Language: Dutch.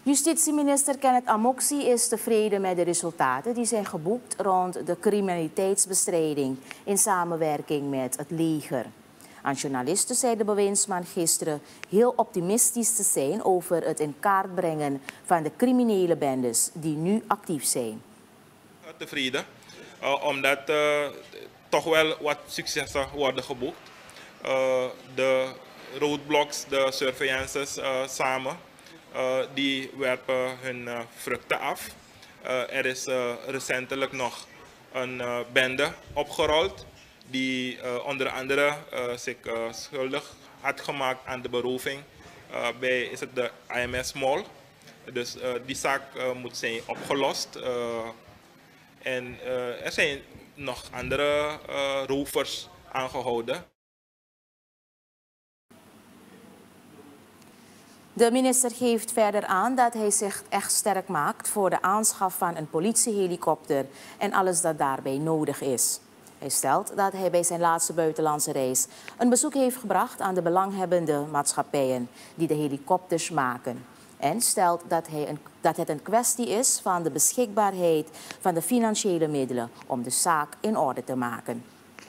Justitieminister Kenneth Amoksi is tevreden met de resultaten die zijn geboekt rond de criminaliteitsbestrijding in samenwerking met het leger. Aan journalisten zei de bewindsman gisteren heel optimistisch te zijn over het in kaart brengen van de criminele bendes die nu actief zijn. Tevreden, omdat toch wel wat successen worden geboekt. De roadblocks, de surveillances samen, die werpen hun vruchten af. Er is recentelijk nog een bende opgerold die onder andere zich schuldig had gemaakt aan de beroving bij is het de IMS Mall. Dus die zaak moet zijn opgelost. En er zijn nog andere rovers aangehouden. De minister geeft verder aan dat hij zich echt sterk maakt voor de aanschaf van een politiehelikopter en alles dat daarbij nodig is. Hij stelt dat hij bij zijn laatste buitenlandse reis een bezoek heeft gebracht aan de belanghebbende maatschappijen die de helikopters maken. En stelt dat het een kwestie is van de beschikbaarheid van de financiële middelen om de zaak in orde te maken.